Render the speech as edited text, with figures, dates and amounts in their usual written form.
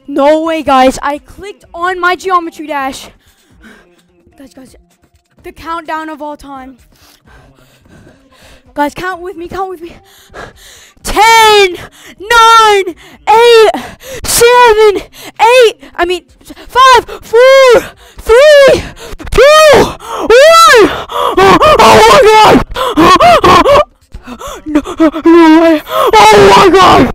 No way, guys. I clicked on my Geometry Dash. Guys, the countdown of all time. Guys, count with me. 10, 9, 8, 5, 4, 3, 2, 1. Oh my god! No way! Oh my god!